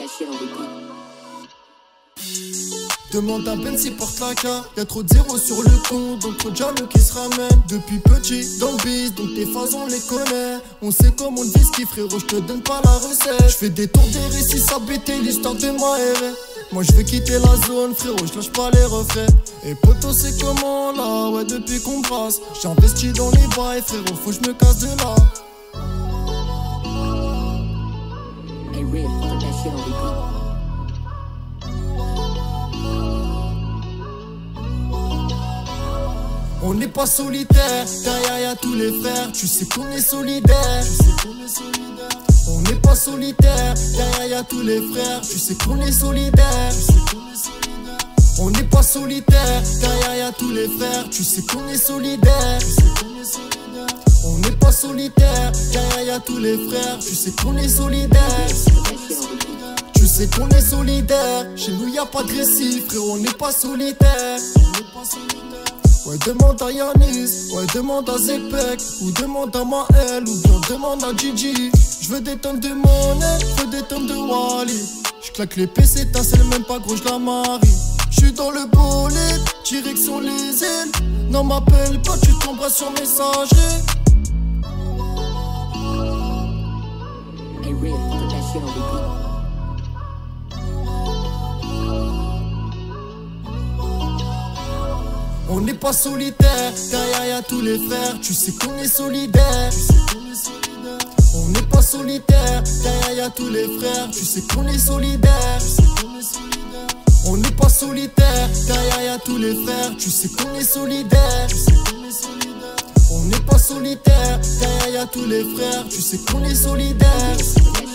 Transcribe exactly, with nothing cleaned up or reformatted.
Demande à Ben s'il porte la carte. Y'a trop de zéros sur le compte, donc trop de jaloux qui se ramènent. Depuis petit dans le biz, donc tes phases on les connaît. On sait comment on vit ce qui, frérot, j'te donne pas la recette. J'fais des tours des récits, ça bêtait l'histoire de ma R. Moi je vais quitter la zone, frérot, je lâche pas les refrains. Et poto c'est comment là, ouais depuis qu'on brasse. J'ai investi dans les bails, frérot, faut que je me casse de là. Hey, Red, put that shit on repeat. On n'est pas solitaire, derrière y'a tous les frères. Tu sais qu'on est solidaire, tu sais qu'on est solidaire. On n'est pas solitaire, derrière y'a tous les frères. Tu sais qu'on est solidaire, tu sais qu'on est solidaire. On n'est pas solitaire, derrière y'a tous les frères. Tu sais qu'on est solidaire, tu sais qu'on est solidaire. On n'est pas solitaire, derrière y'a tous les frères. Tu sais qu'on est solidaire, tu sais qu'on est solidaire. Chez nous y'a pas de récit, frérot, on n'est pas solitaire. On n'est pas solitaire. Ouais, demande à Yanis, ouais, demande à Zepek, ou demande à Maël, ou bien demande à Gigi. J'veux des tonnes de monnaie, j'veux des tonnes de Wally. J'claque les P C, t'asselles même pas gros, j'la marie. J'suis dans le bolide, direction les îles. Non, m'appelle pas, tu tomberas sur messagerie. Hey, Red, put that shit on repeat. On n'est pas solitaire, derrière y'a tous les frères. Tu sais qu'on est solidaire, tu sais qu'on est solidaire. On n'est pas solitaire, derrière y'a tous les frères. Tu sais qu'on est solidaire, tu sais qu'on est solidaire. On n'est pas solitaire, derrière y'a tous les frères. Tu sais qu'on est solidaire, tu sais qu'on est solidaire. On n'est pas solitaire, derrière y'a tous les frères. Tu sais qu'on est solidaire.